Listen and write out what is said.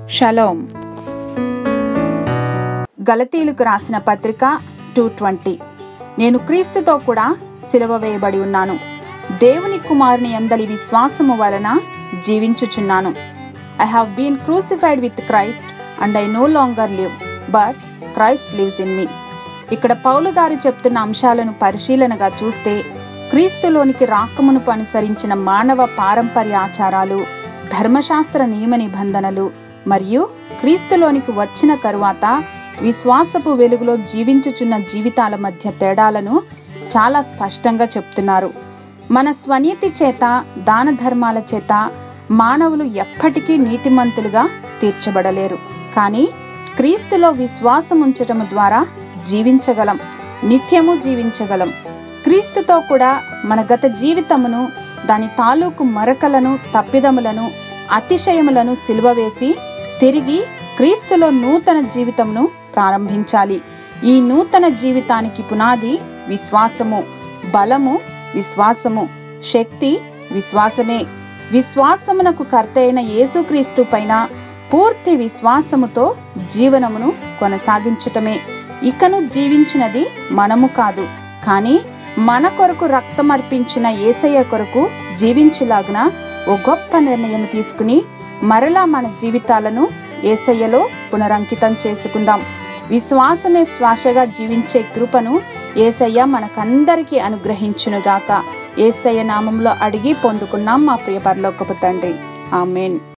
Shalom. గలతీయులకు రాసిన పత్రిక 2:20. నేను క్రీస్తుతో కూడా సిలువ వేయబడి ఉన్నాను, దేవుని కుమారుని యందలి విశ్వాసము వలన జీవించుచున్నాను. I have been crucified with Christ and I no longer live, but Christ lives in me. ఇక్కడ పౌలు గారు చెప్తున్న అంశాలను పరిశీలనగా చూస్తే క్రీస్తులోనికి రాకమునుపు అనుసరించిన మానవ పారంపర్య ఆచారాలు, ధర్మశాస్త్ర నియమ నిబంధనలు మరియు క్రీస్తులోనికి వచ్చిన తరువాత విశ్వాసపు వెలుగులో జీవించుచున్న జీవితాల మధ్య తేడాలను చాలా స్పష్టంగా చెప్తున్నారు. మన స్వనీతి చేత, దాన ధర్మాల చేత మానవులు ఎప్పటికీ నీతిమంతులుగా తీర్చబడలేరు. కానీ క్రీస్తులో విశ్వాసం ఉంచటము ద్వారా జీవించగలం, నిత్యము జీవించగలం. క్రీస్తుతో కూడా మన గత జీవితమును, దాని తాలూకు మరకలను, తప్పిదములను, అతిశయములను సిలువ వేసి తిరిగి క్రీస్తులో నూతన జీవితమును ప్రారంభించాలి. ఈ నూతన జీవితానికి పునాది విశ్వాసము, బలము విశ్వాసము, శక్తి విశ్వాసమే. విశ్వాసమునకు కర్త అయిన యేసుక్రీస్తు పైన పూర్తి విశ్వాసముతో జీవనమును కొనసాగించటమే. ఇకను జీవించినది మనము కాదు, కానీ మన కొరకు రక్తమర్పించిన యేసయ్య కొరకు జీవించులాగున ఓ గొప్ప నిర్ణయం తీసుకుని మరలా మన జీవితాలను యేసయ్యలో పునరంకితం చేసుకుందాం. విశ్వాసమే శ్వాసగా జీవించే కృపను యేసయ్య మనకందరికీ అనుగ్రహించునుగాక. యేసయ్య నామంలో అడిగి పొందుకున్నాం మా ప్రియ పరలోకపు తండ్రి. ఆమేన్.